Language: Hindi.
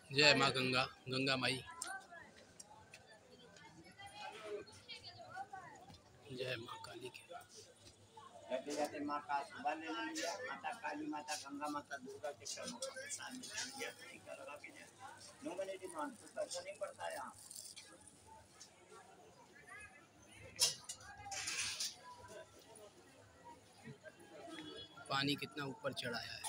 जय माँ गंगा, गंगा माई। जय माँ काली के। जाते जाते माँ का आशीर्वाद लेने लिया। माता काली, माता गंगा, माता दुर्गा के चरणों का प्रसाद लेने लिया। टीका लगा के जाए। नो मैंने डिमांड तो पैसा नहीं पड़ता यहाँ। पानी कितना ऊपर चढ़ाया है।